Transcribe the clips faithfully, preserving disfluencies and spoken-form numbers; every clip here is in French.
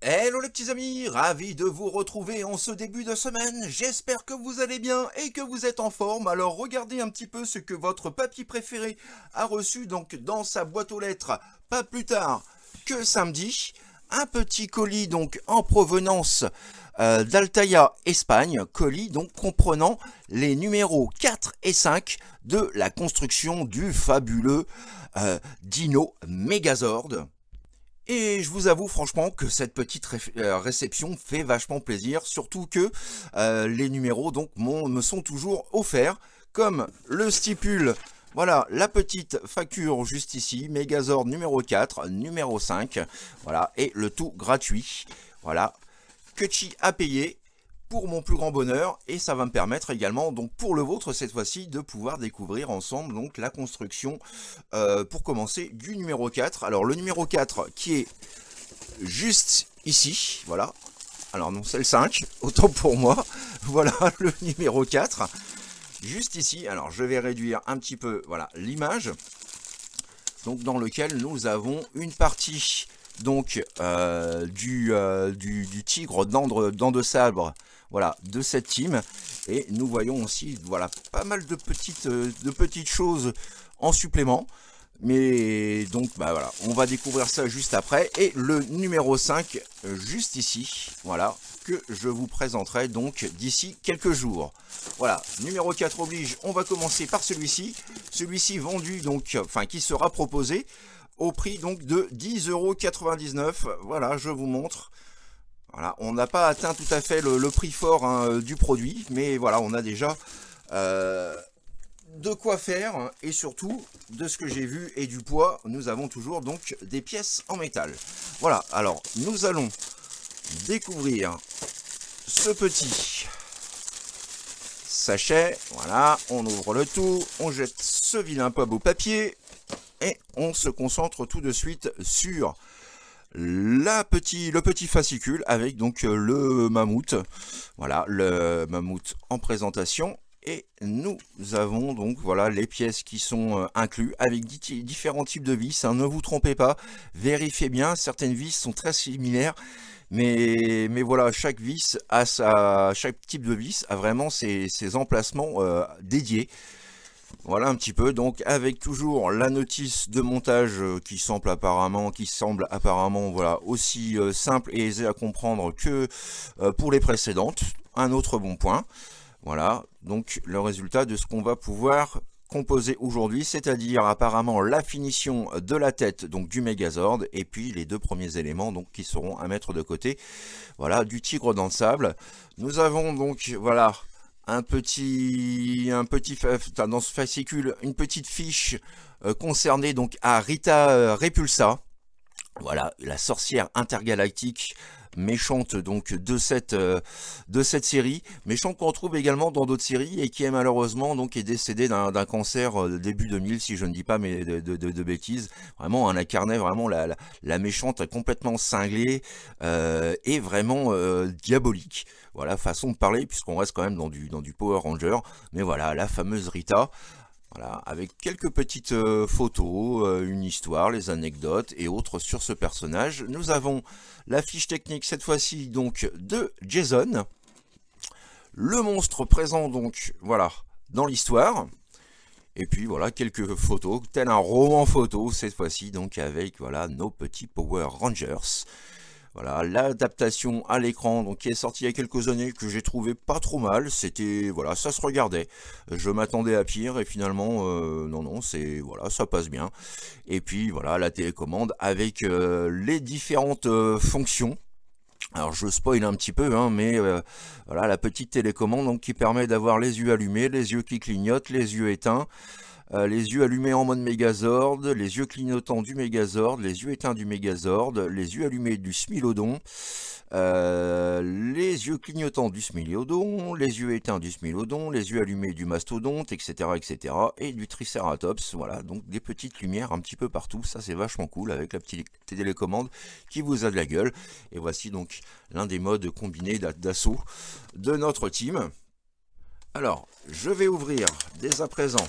Hello les petits amis, ravi de vous retrouver en ce début de semaine. J'espère que vous allez bien et que vous êtes en forme. Alors regardez un petit peu ce que votre papy préféré a reçu donc dans sa boîte aux lettres, pas plus tard que samedi. Un petit colis donc en provenance euh, d'Altaïa, Espagne, colis donc comprenant les numéros quatre et cinq de la construction du fabuleux euh, Dino Megazord. Et je vous avoue franchement que cette petite ré euh, réception fait vachement plaisir, surtout que euh, les numéros donc me sont toujours offerts, comme le stipule, voilà, la petite facture juste ici, Megazord numéro quatre, numéro cinq, voilà, et le tout gratuit, voilà, Kutchi à payer pour mon plus grand bonheur, et ça va me permettre également, donc pour le vôtre cette fois-ci, de pouvoir découvrir ensemble donc la construction, euh, pour commencer, du numéro quatre. Alors le numéro quatre qui est juste ici, voilà, alors non c'est le cinq, autant pour moi, voilà le numéro quatre, juste ici. Alors je vais réduire un petit peu, voilà, l'image, donc dans lequel nous avons une partie donc euh, du, euh, du, du tigre dents de sabre, voilà, de cette team, et nous voyons aussi, voilà, pas mal de petites, euh, de petites choses en supplément, mais donc bah voilà, on va découvrir ça juste après. Et le numéro cinq euh, juste ici, voilà, que je vous présenterai donc d'ici quelques jours. Voilà, numéro quatre oblige, on va commencer par celui-ci, celui-ci vendu donc, enfin qui sera proposé au prix donc de dix euros quatre-vingt-dix-neuf. Voilà, je vous montre. Voilà, on n'a pas atteint tout à fait le, le prix fort hein, du produit, mais voilà, on a déjà euh, de quoi faire, hein, et surtout, de ce que j'ai vu et du poids, nous avons toujours donc des pièces en métal. Voilà, alors nous allons découvrir ce petit sachet. Voilà, on ouvre le tout, on jette ce vilain pas beau papier, et on se concentre tout de suite sur la petit, le petit fascicule avec donc le mammouth, voilà, le mammouth en présentation. Et nous avons donc voilà les pièces qui sont euh, inclus avec différents types de vis, hein, ne vous trompez pas, vérifiez bien, certaines vis sont très similaires, mais, mais voilà, chaque vis a sa, chaque type de vis a vraiment ses, ses emplacements euh, dédiés. Voilà un petit peu, donc avec toujours la notice de montage qui semble apparemment, qui semble apparemment voilà, aussi euh, simple et aisée à comprendre que euh, pour les précédentes. Un autre bon point. Voilà, donc le résultat de ce qu'on va pouvoir composer aujourd'hui, c'est-à-dire apparemment la finition de la tête donc du Megazord, et puis les deux premiers éléments donc qui seront à mettre de côté. Voilà, du tigre dans le sable. Nous avons donc voilà un petit, un petit, dans ce fascicule, une petite fiche euh, concernée donc à Rita euh, Repulsa, voilà, la sorcière intergalactique méchante donc de cette, euh, de cette série, méchante qu'on retrouve également dans d'autres séries et qui est malheureusement donc est décédée d'un cancer euh, début deux mille, si je ne dis pas mais de, de, de, de bêtises. Vraiment, on incarnait vraiment la, la, la méchante complètement cinglée euh, et vraiment euh, diabolique. Voilà, façon de parler, puisqu'on reste quand même dans du, dans du Power Ranger, mais voilà, la fameuse Rita. Voilà, avec quelques petites euh, photos, euh, une histoire, les anecdotes et autres sur ce personnage. Nous avons la fiche technique cette fois-ci donc de Jason, le monstre présent donc voilà dans l'histoire, et puis voilà quelques photos, tel un roman photo cette fois-ci donc avec voilà nos petits Power Rangers. Voilà, l'adaptation à l'écran donc qui est sortie il y a quelques années, que j'ai trouvé pas trop mal. C'était voilà, ça se regardait. Je m'attendais à pire et finalement euh, non non, c'est voilà, ça passe bien. Et puis voilà, la télécommande avec euh, les différentes euh, fonctions. Alors je spoil un petit peu, hein, mais euh, voilà la petite télécommande donc qui permet d'avoir les yeux allumés, les yeux qui clignotent, les yeux éteints. Euh, les yeux allumés en mode Megazord, les yeux clignotants du Megazord, les yeux éteints du Megazord, les yeux allumés du Smilodon, euh, les yeux clignotants du Smilodon, les yeux éteints du Smilodon, les yeux allumés du Mastodonte, et cetera, et cetera, et du Triceratops. Voilà, donc des petites lumières un petit peu partout. Ça, c'est vachement cool avec la petite télécommande qui vous a de la gueule. Et voici donc l'un des modes combinés d'assaut de notre team. Alors, je vais ouvrir dès à présent.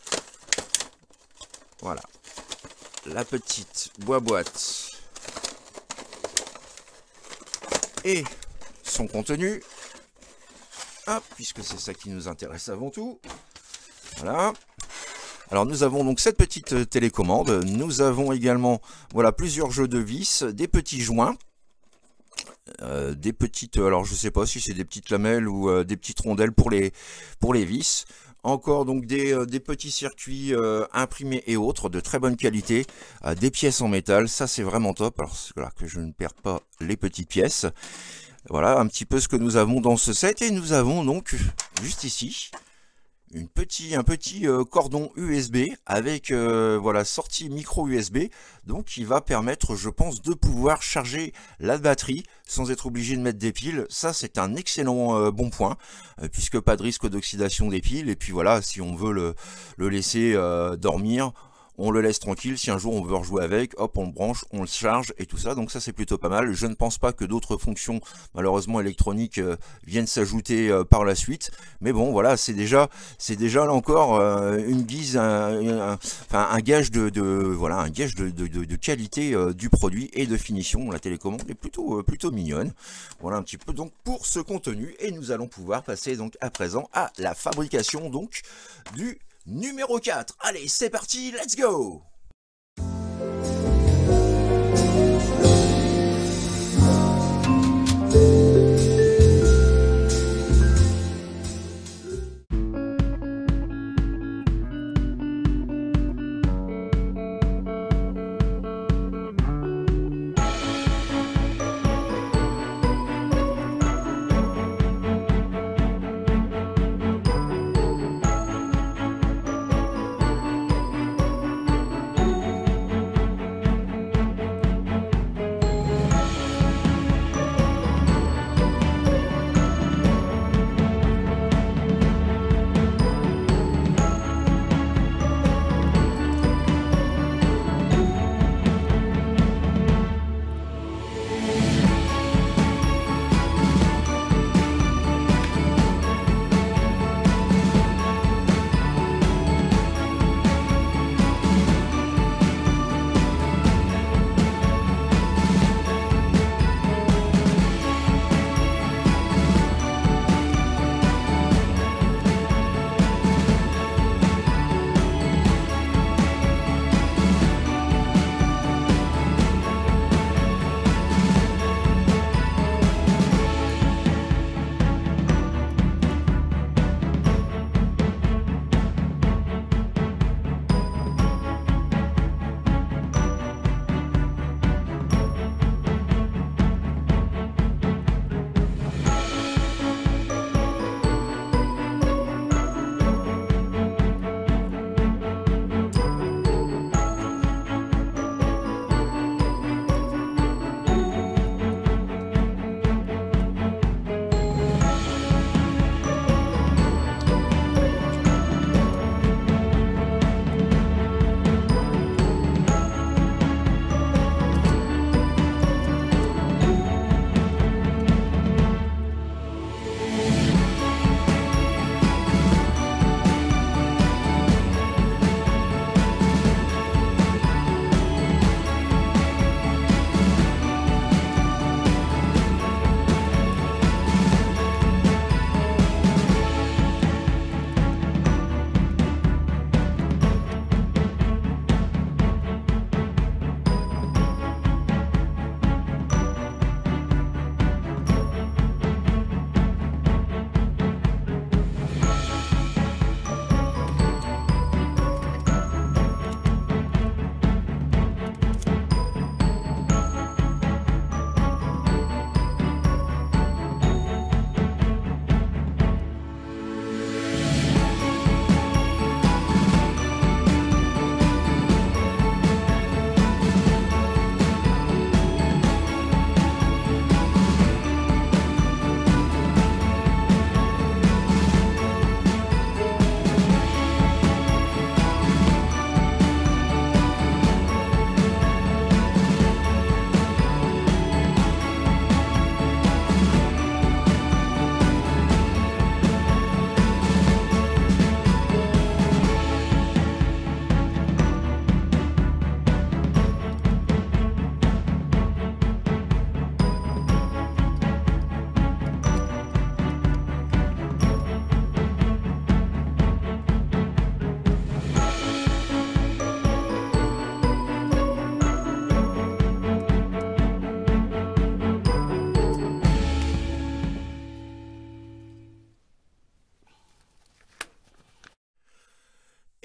Voilà, la petite boîte et son contenu. Hop, puisque c'est ça qui nous intéresse avant tout. Voilà. Alors nous avons donc cette petite télécommande. Nous avons également voilà plusieurs jeux de vis, des petits joints. Euh, des petites, alors je sais pas si c'est des petites lamelles ou euh, des petites rondelles pour les pour les vis. Encore donc des, euh, des petits circuits euh, imprimés et autres de très bonne qualité, euh, des pièces en métal, ça c'est vraiment top. Alors voilà que je ne perds pas les petites pièces. Voilà un petit peu ce que nous avons dans ce set, et nous avons donc juste ici une petit, un petit euh, cordon U S B avec euh, voilà sortie micro U S B, donc qui va permettre, je pense, de pouvoir charger la batterie sans être obligé de mettre des piles. Ça c'est un excellent euh, bon point, euh, puisque pas de risque d'oxydation des piles. Et puis voilà, si on veut le, le laisser euh, dormir, on le laisse tranquille. Si un jour on veut rejouer avec, hop, on le branche, on le charge et tout ça. Donc ça c'est plutôt pas mal. Je ne pense pas que d'autres fonctions malheureusement électroniques euh, viennent s'ajouter euh, par la suite. Mais bon, voilà, c'est déjà, c'est déjà là encore euh, une guise, un, un, enfin un gage de, de voilà, un gage de, de, de, de qualité euh, du produit et de finition. La télécommande est plutôt, euh, plutôt mignonne. Voilà un petit peu donc pour ce contenu, et nous allons pouvoir passer donc à présent à la fabrication donc du numéro quatre. Allez, c'est parti, let's go!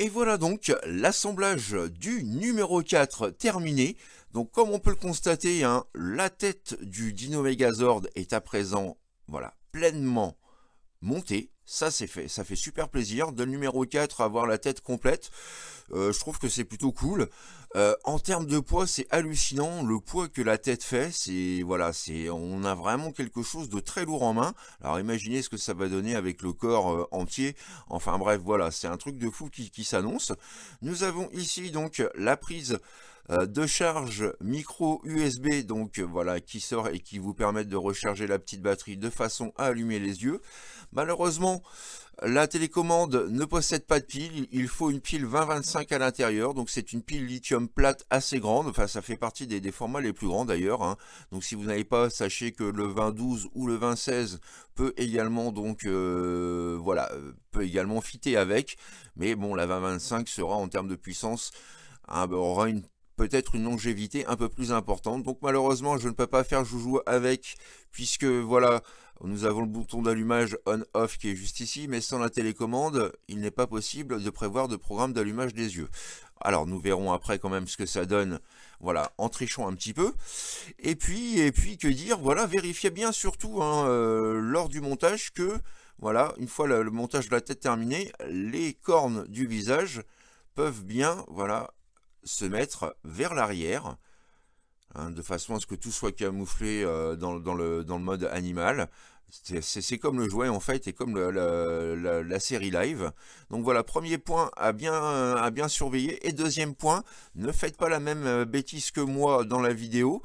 Et voilà donc l'assemblage du numéro quatre terminé. Donc comme on peut le constater, hein, la tête du Dino Megazord est à présent voilà, pleinement montée. Ça c'est fait, ça fait super plaisir. De le numéro quatre avoir la tête complète. Euh, je trouve que c'est plutôt cool. Euh, en termes de poids, c'est hallucinant. Le poids que la tête fait, c'est voilà, c'est on a vraiment quelque chose de très lourd en main. Alors imaginez ce que ça va donner avec le corps euh, entier. Enfin bref, voilà, c'est un truc de fou qui, qui s'annonce. Nous avons ici donc la prise euh, de charge micro U S B, donc euh, voilà, qui sort et qui vous permet de recharger la petite batterie de façon à allumer les yeux. Malheureusement, la télécommande ne possède pas de pile, il faut une pile vingt vingt-cinq à l'intérieur, donc c'est une pile lithium plate assez grande, enfin ça fait partie des, des formats les plus grands d'ailleurs, hein. Donc si vous n'avez pas, sachez que le vingt douze ou le vingt seize peut également donc euh, voilà, peut également fitter avec, mais bon la vingt vingt-cinq sera en termes de puissance, hein, aura une peut-être une longévité un peu plus importante, donc malheureusement je ne peux pas faire joujou avec, puisque voilà, nous avons le bouton d'allumage on-off qui est juste ici, mais sans la télécommande, il n'est pas possible de prévoir de programme d'allumage des yeux. Alors nous verrons après quand même ce que ça donne, voilà, en trichant un petit peu. Et puis, et puis que dire, voilà, vérifiez bien surtout hein, euh, lors du montage que, voilà, une fois le, le montage de la tête terminé, les cornes du visage peuvent bien, voilà, se mettre vers l'arrière, hein, de façon à ce que tout soit camouflé euh, dans, dans, le, dans le mode animal. C'est comme le jouet en fait, et comme le, la, la, la série live. Donc voilà, premier point à bien, à bien surveiller. Et deuxième point, ne faites pas la même bêtise que moi dans la vidéo.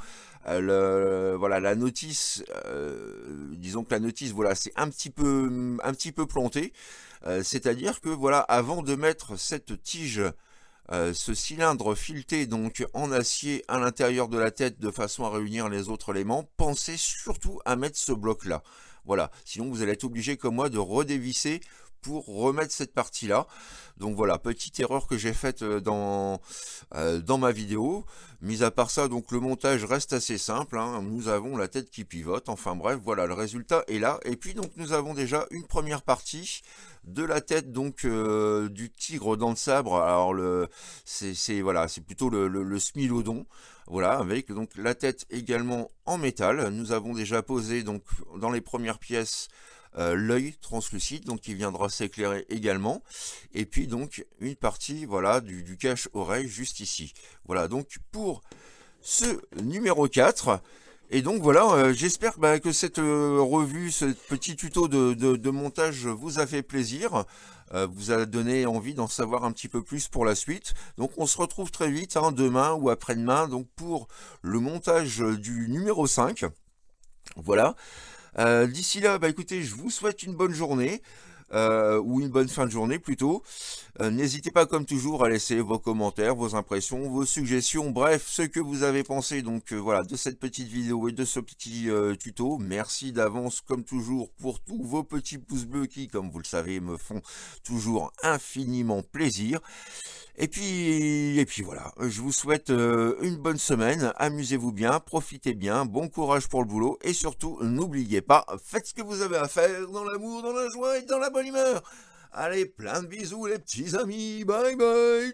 Le, voilà, la notice, euh, disons que la notice, voilà, c'est un petit peu, un petit peu planté. Euh, C'est-à-dire que voilà, avant de mettre cette tige, Euh, ce cylindre fileté donc en acier à l'intérieur de la tête de façon à réunir les autres éléments, pensez surtout à mettre ce bloc là. Voilà, sinon vous allez être obligé comme moi de redévisser pour remettre cette partie là. Donc voilà, petite erreur que j'ai faite dans, euh, dans ma vidéo. Mis à part ça, donc le montage reste assez simple, hein. Nous avons la tête qui pivote, enfin bref, voilà, le résultat est là. Et puis donc nous avons déjà une première partie de la tête donc euh, du tigre dans le sabre. Alors le c'est voilà, c'est plutôt le, le, le smilodon. Voilà, avec donc la tête également en métal. Nous avons déjà posé donc dans les premières pièces euh, l'œil translucide, donc qui viendra s'éclairer également. Et puis donc une partie voilà du, du cache-oreille juste ici. Voilà donc pour ce numéro quatre. Et donc voilà, euh, j'espère bah, que cette euh, revue, ce petit tuto de, de, de montage vous a fait plaisir, euh, vous a donné envie d'en savoir un petit peu plus pour la suite. Donc on se retrouve très vite, hein, demain ou après-demain, donc pour le montage du numéro cinq. Voilà. Euh, D'ici là, bah écoutez, je vous souhaite une bonne journée. Euh, ou une bonne fin de journée plutôt. Euh, N'hésitez pas comme toujours à laisser vos commentaires, vos impressions, vos suggestions, bref, ce que vous avez pensé donc euh, voilà de cette petite vidéo et de ce petit euh, tuto. Merci d'avance comme toujours pour tous vos petits pouces bleus qui, comme vous le savez, me font toujours infiniment plaisir. Et puis, et puis voilà, je vous souhaite euh, une bonne semaine, amusez-vous bien, profitez bien, bon courage pour le boulot, et surtout, n'oubliez pas, faites ce que vous avez à faire dans l'amour, dans la joie et dans la bonne humeur. Allez, plein de bisous les petits amis, bye bye,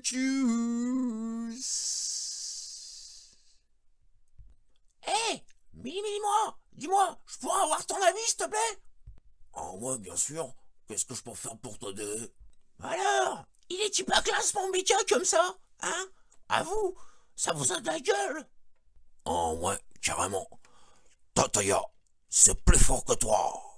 tchuss. Hé, hey, Mini Mini moi, dis-moi, je pourrais avoir ton avis s'il te plaît? Oh moi bien sûr, qu'est-ce que je peux faire pour t'aider? Alors, il est-il pas classe mon Mika comme ça? Hein? À vous, ça vous a de la gueule? Oh ouais, carrément. Tataya, c'est plus fort que toi.